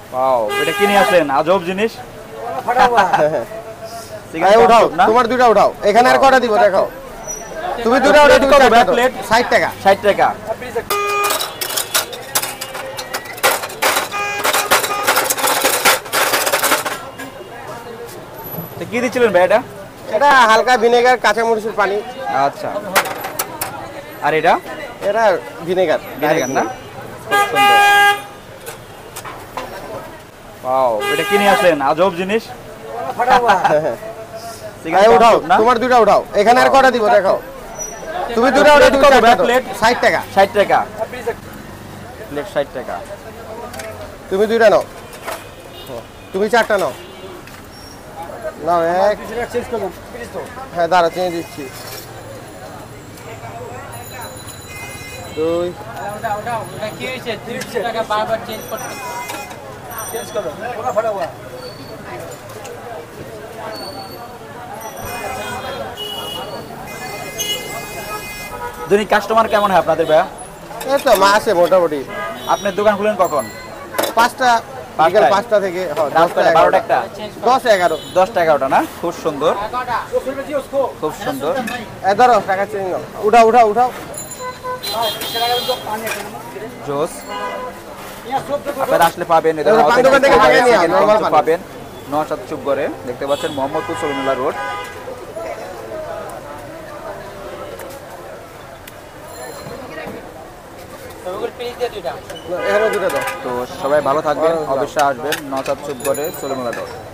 Wow, এটা কি নিয়ে আসলেন? আজব জিনিস। উঠাও, তোমার দুইটা উঠাও। এখানে আর কটা দিব দেখাও। তুমি দুইটা উঠাও, তুমি চারটা দাও। প্লেট 60 টাকা। 60 টাকা। তো কি দিচ্ছিলেন ভাই এটা? এটা হালকা ভিনেগার, কাঁচামরিচের পানি। আচ্ছা, আর এটা? এটা ভিনেগার। ভিনেগার না? খুব সুন্দর। ওয়াও, এটা কি নিয়ে আসলেন? আজব জিনিস। উঠাও, তোমার দুইটা উঠাও। এখানে আর কটা দিব দেখাও। তুমি দুইটা উঠাও, তুমি চারটা দাও। প্লেট 60 টাকা। 60 টাকা। প্লেট 60 টাকা। তুমি দুইটা নাও, তুমি চারটা নাও। নাও এক। হ্যাঁ দাঁড়া, চেঞ্জ দিচ্ছি। দুই। দৈনিক কাস্টমার কেমন হয় আপনাদের ভাইয়া? এই তো মাসে মোটামুটি। আপনার দোকান খুলেন কখন? 5টা, বিকেল 5টা থেকে 10টা 12টা 10 11। 10টা 11টা না? খুব সুন্দর, খুব সুন্দর। ধরো টাকা চেঞ্জ নাও। উঠাও উঠাও উঠাও। জোস। আপনারা আসলে পাবেন, পান দোকান থেকে ভাগে নিয়ে আও, নরমাল পান পাবেন। নওশাদ চুপগড়ে দেখতে পাচ্ছেন মোহাম্মদপুর সলিমুল্লাহ রোড। এখানে দুটো দাও। তো সবাই ভালো থাকবেন, অবশ্যই আসবেন নওশাদ চুপগড়ে সলিমুল্লাহ রোড।